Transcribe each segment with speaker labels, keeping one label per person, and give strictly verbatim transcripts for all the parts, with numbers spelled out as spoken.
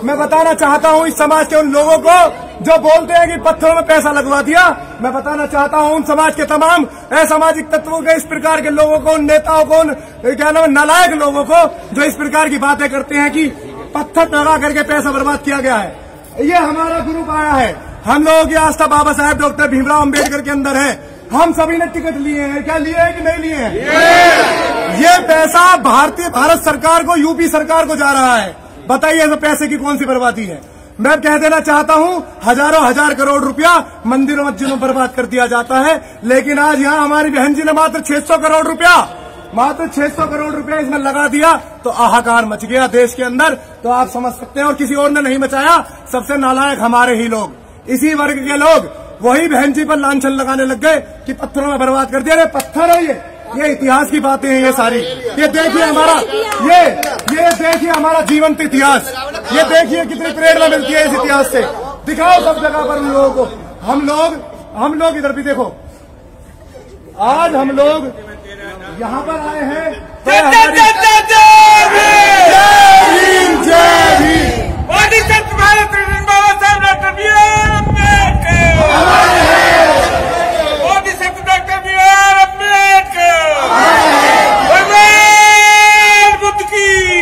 Speaker 1: मैं बताना चाहता हूँ इस समाज के उन लोगों को जो बोलते हैं कि पत्थरों में पैसा लगवा दिया। मैं बताना चाहता हूँ उन समाज के तमाम असामाजिक तत्वों के, इस प्रकार के लोगों को, उन नेताओं को, उन क्या नाम नालायक लोगों को जो इस प्रकार की बातें करते हैं कि पत्थर लगा करके पैसा बर्बाद किया गया है। ये हमारा ग्रुप आया है, हम लोगों की आस्था बाबा साहेब डॉक्टर भीमराव अम्बेडकर के अंदर है। हम सभी ने टिकट लिए हैं, क्या लिए हैं कि नहीं लिए हैं? ये पैसा भारतीय भारत सरकार को, यूपी सरकार को जा रहा है। बताइए तो पैसे की कौन सी बर्बादी है? मैं कह देना चाहता हूँ हजारों हजार करोड़ रुपया मंदिरों मस्जिदों बर्बाद कर दिया जाता है, लेकिन आज यहाँ हमारी बहन जी ने मात्र छह सौ करोड़ रुपया मात्र छह सौ करोड़ रुपया इसमें लगा दिया तो हाहाकार मच गया देश के अंदर। तो आप समझ सकते हैं, और किसी और ने नहीं मचाया, सबसे नालायक हमारे ही लोग, इसी वर्ग के लोग वही बहन जी पर लांछन लगाने लग गए कि पत्थरों में बर्बाद कर दिया। अरे पत्थर है ये ये इतिहास की बातें हैं ये सारी। ये देखिए हमारा ये ये देखिए हमारा जीवंत इतिहास, ये देखिए कितनी प्रेरणा मिलती है इस इतिहास से। दिखाओ सब जगह पर उन लोगों को। हम लोग हम लोग इधर भी देखो, आज हम लोग यहाँ पर आए हैं तो
Speaker 2: जय
Speaker 1: भीम जय भीम
Speaker 2: मोदी सत्य Bharat Baba Sahab doctor B R Ambedkar, Modi सत्य डॉक्टर बी आर अम्बेडकर, भगवान बुद्ध की,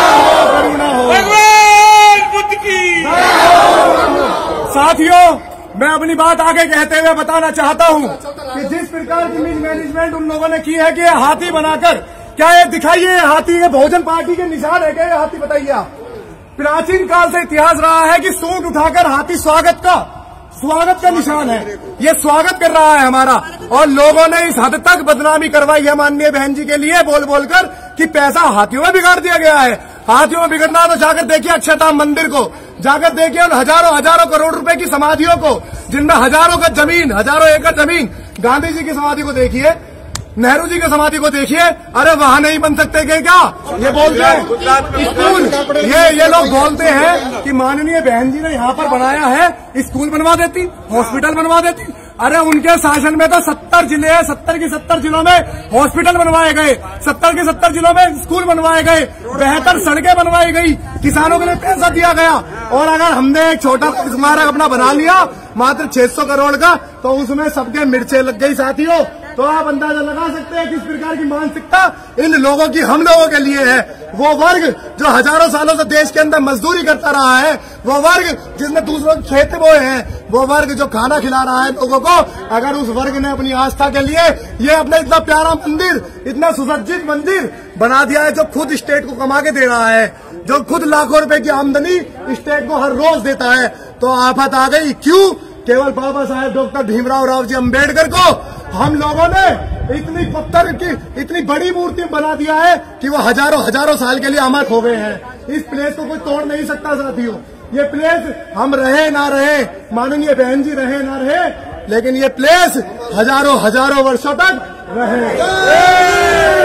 Speaker 2: भगवान बुद्ध की।
Speaker 1: साथियों, मैं अपनी बात आगे कहते हुए बताना चाहता हूँ कि जिस प्रकार की मिस मैनेजमेंट उन लोगों ने की है कि हाथी बनाकर, क्या ये दिखाइए हाथी, ये बहुजन पार्टी के निशान है क्या ये हाथी? बताइए आप। प्राचीन काल से इतिहास रहा है कि सूंड उठाकर हाथी स्वागत का स्वागत का निशान है, ये स्वागत कर रहा है हमारा। और लोगों ने इस हद तक बदनामी करवाई है माननीय बहन जी के लिए बोल बोलकर कि पैसा हाथियों में बिगाड़ दिया गया है। हाथियों में बिगड़ना तो जाकर देखिए अक्षरधाम मंदिर को, जाकर देखिए उन हजारों हजारों करोड़ रुपए की समाधियों को, जिनमें हजारों का जमीन, हजारों एकड़ जमीन। गांधी जी की समाधि को देखिए, नेहरू जी की समाधि को देखिए, अरे वहां नहीं बन सकते क्या? ये बोलते हैं स्कूल, ये ये लोग बोलते हैं कि माननीय बहन जी ने यहाँ पर बनाया है, स्कूल बनवा देती, हॉस्पिटल बनवा देती। अरे उनके शासन में तो सत्तर जिले हैं, सत्तर की सत्तर जिलों में हॉस्पिटल बनवाए गए, सत्तर के सत्तर जिलों में स्कूल बनवाए गए, बेहतर सड़कें बनवाई गई, किसानों के लिए पैसा दिया गया। और अगर हमने एक छोटा स्मारक अपना बना लिया मात्र छह सौ करोड़ का, तो उसमें सबके मिर्चें लग गई साथियों। तो आप अंदाजा लगा सकते हैं किस प्रकार की मानसिकता इन लोगों की हम लोगों के लिए है। वो वर्ग जो हजारों सालों से देश के अंदर मजदूरी करता रहा है, वो वर्ग जिसने दूसरों के खेत बोए हैं, वो वर्ग जो खाना खिला रहा है लोगों को, अगर उस वर्ग ने अपनी आस्था के लिए ये अपना इतना प्यारा मंदिर, इतना सुसज्जित मंदिर बना दिया है जो खुद स्टेट को कमा के दे रहा है, जो खुद लाखों रुपए की आमदनी स्टेट को हर रोज देता है, तो आफत आ गई। क्यों? केवल बाबा साहेब डॉक्टर भीमराव राव जी अम्बेडकर को हम लोगों ने इतनी पत्थर की इतनी बड़ी मूर्ति बना दिया है कि वो हजारों हजारों साल के लिए अमर हो गए हैं। इस प्लेस को कोई तोड़ नहीं सकता साथियों। ये प्लेस हम रहे ना रहे, माननीय बहन जी रहे ना रहे, लेकिन ये प्लेस हजारों हजारों वर्षों तक रहे।